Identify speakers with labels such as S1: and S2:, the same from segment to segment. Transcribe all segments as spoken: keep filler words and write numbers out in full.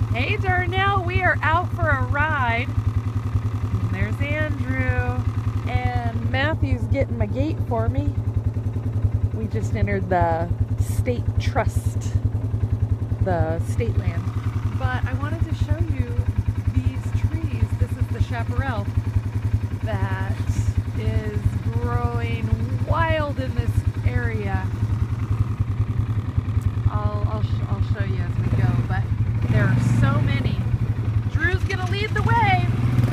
S1: Hey Darnell, we are out for a ride. And there's Andrew. And Matthew's getting my gate for me. We just entered the state trust, the state land. But I wanted to show you these trees. This is the chaparral that is growing wild in this area. I'll, I'll, sh I'll show you as we go, but there are so many. Drew's gonna lead the way.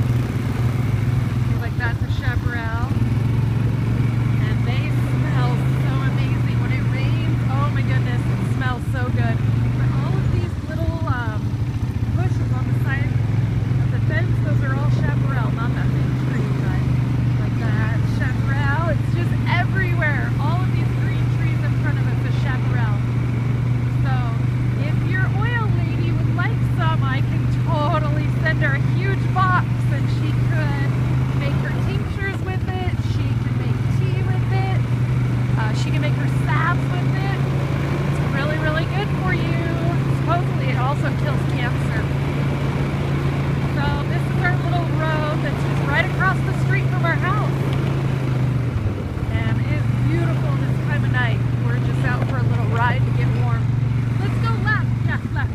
S1: Like that's a chaparral. And they smell so amazing. When it rains, oh my goodness, it smells so good. But all of these little um, bushes on the side of the fence, those are all chaparral, not that big tree, but like that chaparral, it's just everywhere. All of these green trees in front of us is chaparral. So if your oil lady would like some, I can totally send her a huge box and she could make her tinctures with it, she can make tea with it, uh, she can make her salves with it. It's really, really good for you. Supposedly it also kills cancer. So this is our little road that's just right across the street from our house. And it's beautiful this time of night. We're just out for a little ride to get warm. Let's go left. Yeah, left.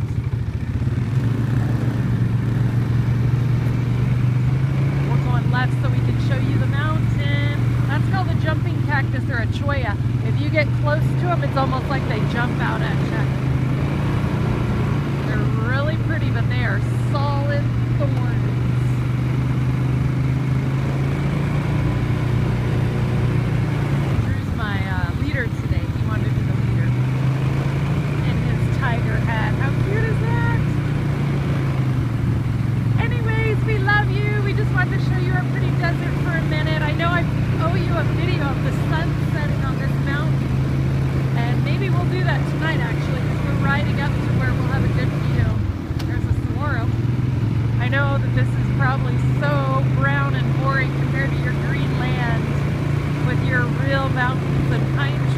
S1: We're going left so we can show you the mountain. That's called a jumping cactus or a cholla. If you get close to them, it's almost like they jump out at you. They're really pretty, but they are solid thorns. Drew's my uh, leader today. He wanted to be the leader. In his tiger hat. How cute is that? Anyways, we love you. We just wanted to show you our pretty desert for a minute. I know I owe you a video of the sun setting on this mountain. And maybe we'll do that tonight actually, because we're riding up to where we'll have a good view. There's a saguaro. I know that this is probably so brown and boring compared to your green land with your real mountains and pine trees.